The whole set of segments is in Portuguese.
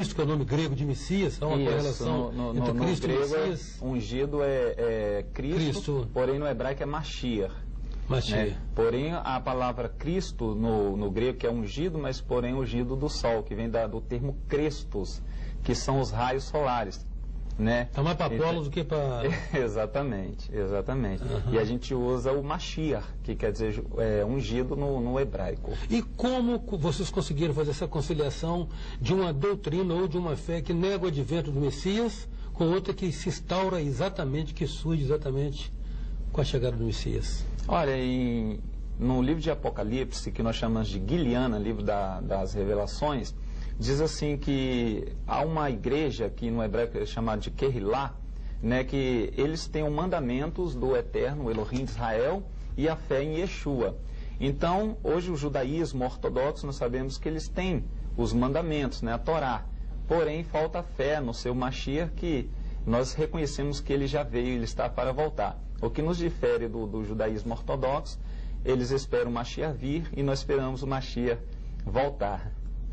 Cristo, que é o nome grego de Messias, há uma correlação entre Cristo e Messias. Ungido é Cristo, porém no hebraico é Mashiach. Né? Porém, a palavra Cristo no grego, que é ungido, mas porém ungido do sol, que vem do termo Crestos, que são os raios solares. Né? Está mais para Apolos do que para... Exatamente. E a gente usa o Mashiach, que quer dizer ungido no hebraico. E como vocês conseguiram fazer essa conciliação de uma doutrina ou de uma fé que nega o advento do Messias com outra que se instaura exatamente, que surge exatamente com a chegada do Messias? Olha, no livro de Apocalipse, que nós chamamos de Guiliana, livro das revelações, diz assim que há uma igreja, que no hebraico é chamada de Kehillah, né, que eles têm os mandamentos do eterno Elohim de Israel e a fé em Yeshua. Então, hoje o judaísmo ortodoxo, nós sabemos que eles têm os mandamentos, né, a Torá. Porém, falta fé no seu Mashiach, que nós reconhecemos que ele já veio, ele está para voltar. O que nos difere do judaísmo ortodoxo, eles esperam o Mashiach vir e nós esperamos o Mashiach voltar.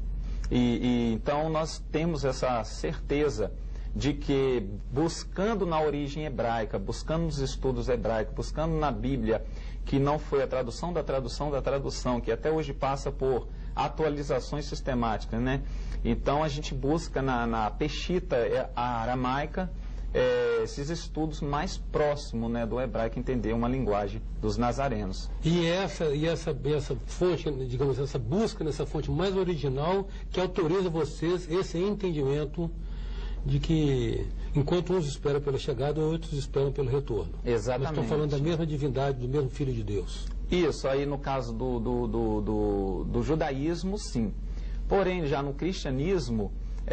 Então nós temos essa certeza de que buscando na origem hebraica, buscando nos estudos hebraicos, buscando na Bíblia, que não foi a tradução da tradução da tradução, que até hoje passa por atualizações sistemáticas, né? Então a gente busca na Peshita, a aramaica, esses estudos mais próximos, né, do hebraico, entender uma linguagem dos nazarenos. E essa fonte, digamos, essa busca nessa fonte mais original que autoriza vocês esse entendimento de que enquanto uns esperam pela chegada, outros esperam pelo retorno. Exatamente. Nós estamos falando da mesma divindade, do mesmo Filho de Deus. Isso, aí no caso do judaísmo, sim. Porém, já no cristianismo,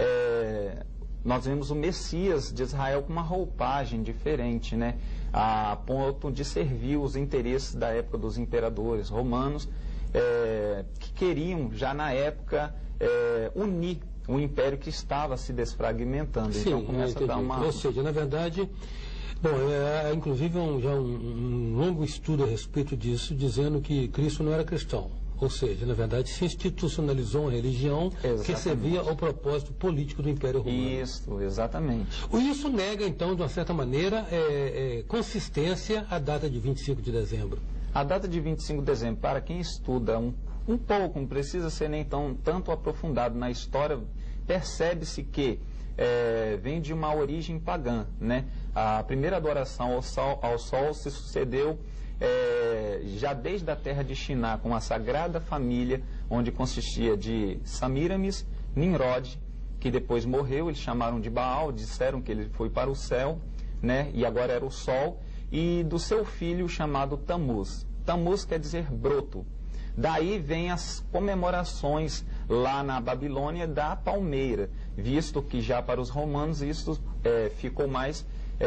nós vemos o Messias de Israel com uma roupagem diferente, né? A ponto de servir os interesses da época dos imperadores romanos, que queriam, já na época, unir o império que estava se desfragmentando. Sim, então começa a dar uma... Ou seja, na verdade, bom, inclusive já um longo estudo a respeito disso, dizendo que Cristo não era cristão. Ou seja, na verdade, se institucionalizou uma religião que servia ao propósito político do Império Romano. Isso, exatamente. Isso nega, então, de uma certa maneira, consistência à data de 25 de dezembro. A data de 25 de dezembro, para quem estuda um pouco, não precisa ser nem tanto aprofundado na história, percebe-se que vem de uma origem pagã, né? A primeira adoração ao sol se sucedeu já desde a terra de Shiná, com a Sagrada Família, onde consistia de Samiramis, Nimrod, que depois morreu, eles chamaram de Baal, disseram que ele foi para o céu, né, e agora era o sol, e do seu filho chamado Tamuz. Tamuz quer dizer broto. Daí vem as comemorações lá na Babilônia da palmeira, visto que já para os romanos isso ficou mais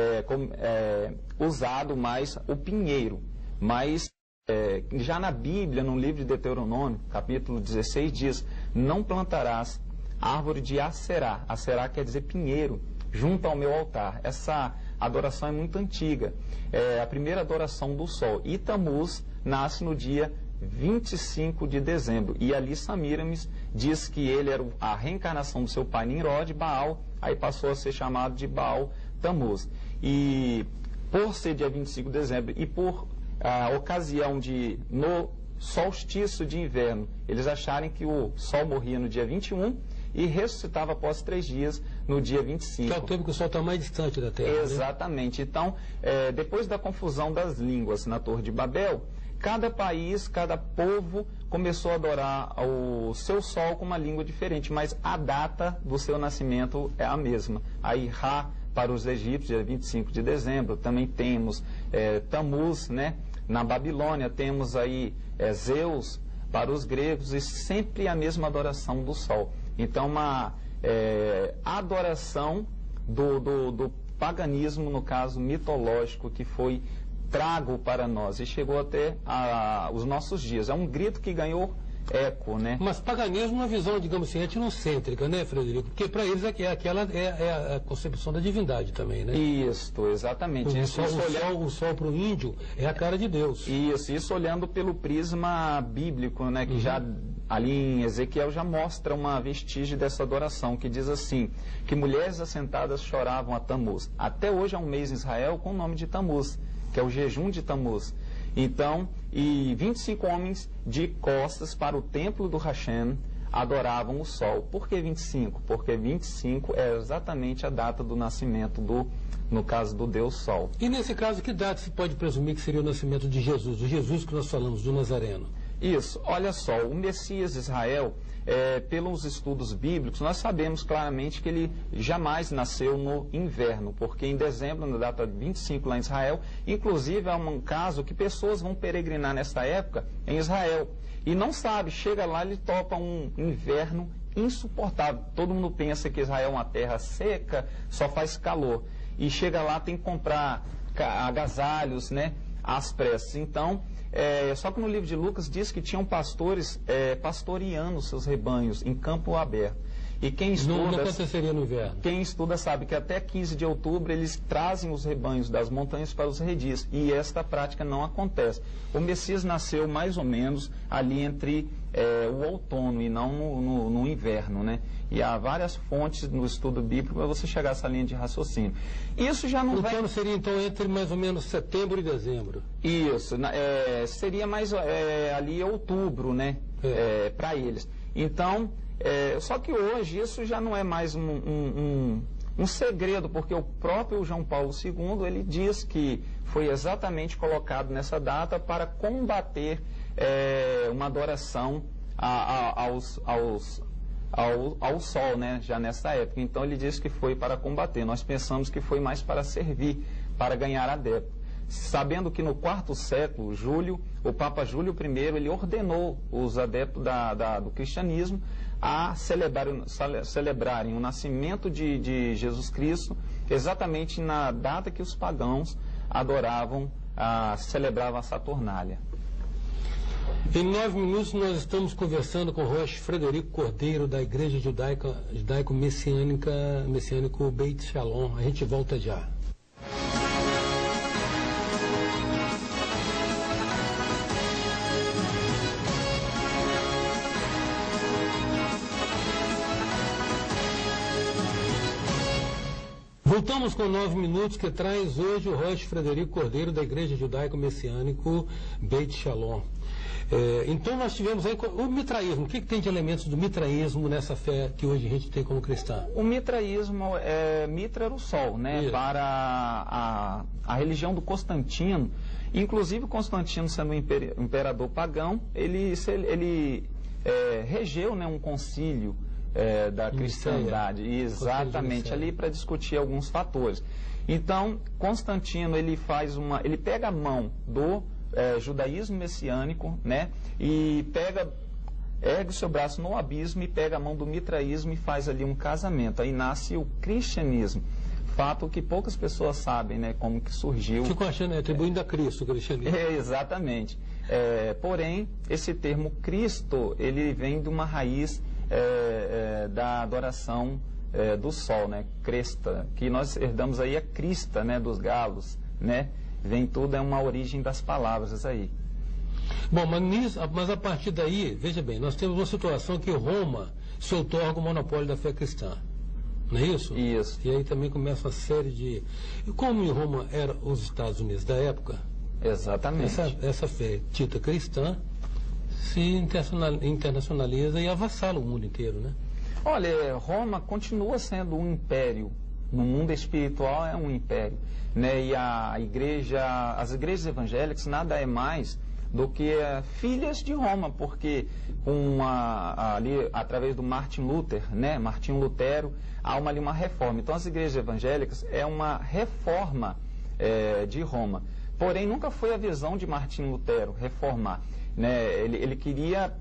usado mais o pinheiro. Mas já na Bíblia, no livro de Deuteronômio, capítulo 16, diz: não plantarás árvore de acerá. Acerá quer dizer pinheiro, junto ao meu altar. Essa adoração é muito antiga. A primeira adoração do sol. E Tamuz nasce no dia 25 de dezembro. E ali Samiramis diz que ele era a reencarnação do seu pai Nimrod, Baal, aí passou a ser chamado de Baal Tamuz. E por ser dia 25 de dezembro e por a ocasião de, no solstício de inverno, eles acharem que o sol morria no dia 21 e ressuscitava após 3 dias no dia 25. Que é o tempo que o sol está mais distante da Terra. Exatamente. Né? Então, depois da confusão das línguas na Torre de Babel, cada país, cada povo começou a adorar o seu sol com uma língua diferente, mas a data do seu nascimento é a mesma. Aí, Ra, para os egípcios, dia 25 de dezembro. Também temos Tamuz, né? Na Babilônia temos aí Zeus para os gregos, e sempre a mesma adoração do sol. Então, uma adoração do paganismo, no caso mitológico, que foi trago para nós e chegou até os nossos dias. É um grito que ganhou eco, né? Mas paganismo é uma visão, digamos assim, etnocêntrica, né, Frederico? Porque para eles aquela é a concepção da divindade também, né? Isso, exatamente. O sol para o índio é a cara de Deus. Isso olhando pelo prisma bíblico, né? Que já ali em Ezequiel já mostra uma vestígio dessa adoração, que diz assim, que mulheres assentadas choravam a Tamuz. Até hoje há um mês em Israel com o nome de Tamuz, que é o jejum de Tamuz. Então, e 25 homens de costas para o templo do Hashem adoravam o sol. Por que 25? Porque 25 é exatamente a data do nascimento no caso do Deus Sol. E nesse caso, que data se pode presumir que seria o nascimento de Jesus, o Jesus que nós falamos, do Nazareno? Isso, olha só, o Messias de Israel, pelos estudos bíblicos, nós sabemos claramente que ele jamais nasceu no inverno, porque em dezembro, na data 25 lá em Israel, inclusive há um caso que pessoas vão peregrinar nesta época em Israel, e não sabe, chega lá, ele topa um inverno insuportável. Todo mundo pensa que Israel é uma terra seca, só faz calor. E chega lá, tem que comprar agasalhos, né, às pressas. Então, só que no livro de Lucas diz que tinham pastores pastoreando seus rebanhos em campo aberto. E quem estuda, não aconteceria no inverno. Quem estuda sabe que até 15 de outubro eles trazem os rebanhos das montanhas para os redis. E esta prática não acontece. O Messias nasceu mais ou menos ali entre o outono e não no inverno, né? E há várias fontes no estudo bíblico para você chegar a essa linha de raciocínio. Isso já não vai... O outono seria então entre mais ou menos setembro e dezembro. Isso, seria mais ali outubro, né? Para eles. Então, só que hoje isso já não é mais um segredo, porque o próprio João Paulo II, ele diz que foi exatamente colocado nessa data para combater uma adoração ao sol, né, já nessa época. Então ele diz que foi para combater. Nós pensamos que foi mais para servir, para ganhar adeptos. Sabendo que no quarto século, o Papa Júlio I, ele ordenou os adeptos do cristianismo a celebrarem o nascimento de Jesus Cristo, exatamente na data que os pagãos celebravam a Saturnália. Em 9 minutos nós estamos conversando com o Rosh Frederico Cordeiro, da Igreja Judaico-Messiânico Beit Shalom. A gente volta já. Voltamos com 9 minutos, que traz hoje o Rosh Frederico Cordeiro, da Igreja Judaico-Messiânico Beit Shalom. Então nós tivemos aí o mitraísmo. O que tem de elementos do mitraísmo nessa fé que hoje a gente tem como cristã? O mitraísmo, Mitra era o sol, né? Para a religião do Constantino. Inclusive Constantino, sendo um imperador pagão, ele regeu, né, um concílio da cristandade, exatamente, ali para discutir alguns fatores. Então, Constantino, ele pega a mão do judaísmo messiânico, né, e ergue o seu braço no abismo e pega a mão do mitraísmo e faz ali um casamento. Aí nasce o cristianismo. Fato que poucas pessoas sabem, né, como que surgiu. Ficam achando, atribuindo a Cristo o cristianismo. Exatamente. Porém, esse termo Cristo, ele vem de uma raiz da adoração do sol, né? Cresta, que nós herdamos aí a crista, né, dos galos, né? Vem tudo, é uma origem das palavras aí. Bom, mas a partir daí, veja bem, nós temos uma situação que Roma se outorga o monopólio da fé cristã. Não é isso? Isso. E aí também começa uma série de... E como em Roma eram os Estados Unidos da época, exatamente, essa fé dita cristã se internacionaliza e avassala o mundo inteiro, né? Olha, Roma continua sendo um império. No mundo espiritual é um império, né? E as igrejas evangélicas nada é mais do que filhas de Roma, porque ali através do Martin Lutero, né? Martinho Lutero, há ali uma reforma. Então as igrejas evangélicas é uma reforma de Roma. Porém, nunca foi a visão de Martinho Lutero reformar, né? Ele queria,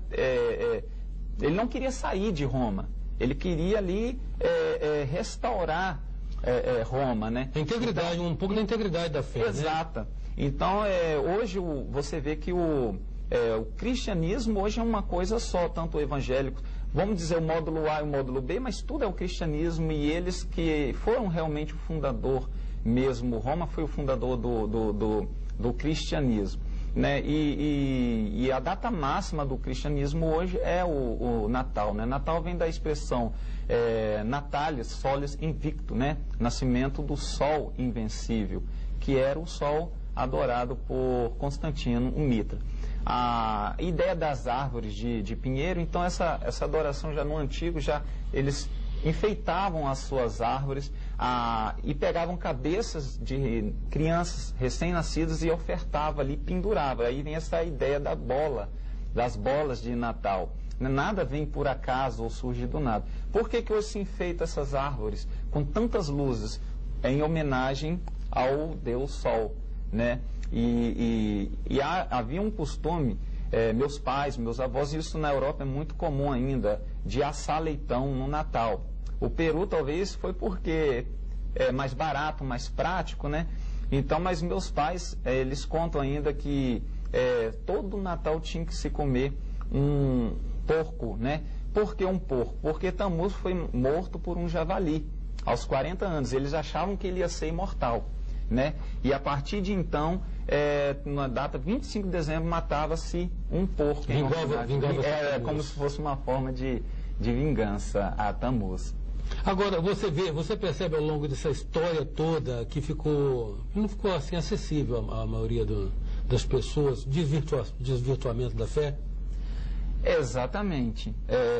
ele não queria sair de Roma. Ele queria ali restaurar Roma, né? A integridade, então, um pouco da integridade da fé. Exata. Né? Então, hoje você vê que o cristianismo hoje é uma coisa só, tanto o evangélico, vamos dizer o módulo A e o módulo B, mas tudo é o cristianismo, e eles que foram realmente o fundador mesmo. Roma foi o fundador do cristianismo. né? E a data máxima do cristianismo hoje é o Natal, né? Natal vem da expressão Natalis Solis Invicto, né? Nascimento do Sol Invencível, que era o Sol adorado por Constantino, o Mitra. A ideia das árvores de pinheiro, então essa adoração já no antigo, eles enfeitavam as suas árvores e pegavam cabeças de crianças recém-nascidas e ofertava ali, pendurava. Aí vem essa ideia das bolas de Natal. Nada vem por acaso ou surge do nada. Por que hoje se enfeita essas árvores com tantas luzes? Em homenagem ao Deus Sol, né? Havia um costume, meus pais, meus avós, isso na Europa é muito comum ainda, de assar leitão no Natal. O peru talvez foi porque é mais barato, mais prático, né? Então, mas meus pais, eles contam ainda que todo Natal tinha que se comer um porco, né? Por que um porco? Porque Tammuz foi morto por um javali aos 40 anos. Eles achavam que ele ia ser imortal, né? E a partir de então, na data 25 de dezembro, matava-se um porco. Como se fosse uma forma de vingança a Tammuz. Agora, você percebe ao longo dessa história toda que não ficou assim acessível à maioria das pessoas, desvirtuamento da fé? Exatamente.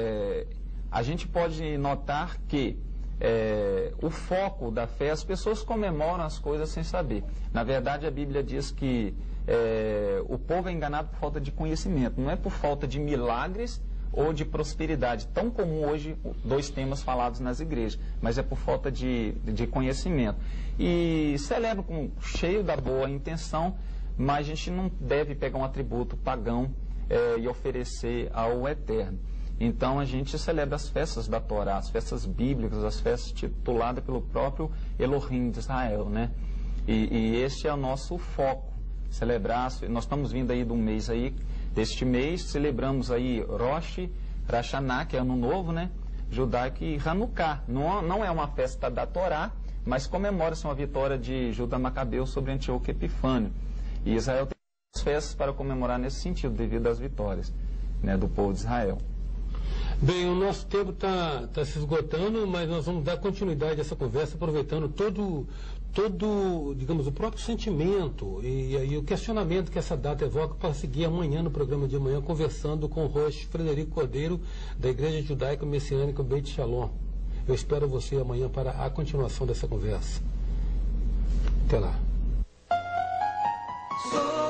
A gente pode notar que o foco da fé, as pessoas comemoram as coisas sem saber. Na verdade, a Bíblia diz que o povo é enganado por falta de conhecimento, não é por falta de milagres ou de prosperidade, tão comum hoje, dois temas falados nas igrejas, mas é por falta de conhecimento. E celebra cheio da boa intenção, mas a gente não deve pegar um atributo pagão e oferecer ao Eterno. Então a gente celebra as festas da Torá, as festas bíblicas, as festas tituladas pelo próprio Elohim de Israel, né? E esse é o nosso foco, celebrar. Nós estamos vindo aí de um mês aí, deste mês, celebramos aí Rosh Hashanah, que é Ano Novo, né? Judaico, e Hanukkah. Não é uma festa da Torá, mas comemora-se uma vitória de Judá Macabeu sobre Antíoco Epifânio. E Israel tem as festas para comemorar nesse sentido, devido às vitórias, né, do povo de Israel. Bem, o nosso tempo está se esgotando, mas nós vamos dar continuidade a essa conversa, aproveitando todo, digamos, o próprio sentimento e o questionamento que essa data evoca, para seguir amanhã no programa de amanhã, conversando com o Rosh Frederico Cordeiro, da Igreja Judaica Messiânica Beit Shalom. Eu espero você amanhã para a continuação dessa conversa. Até lá.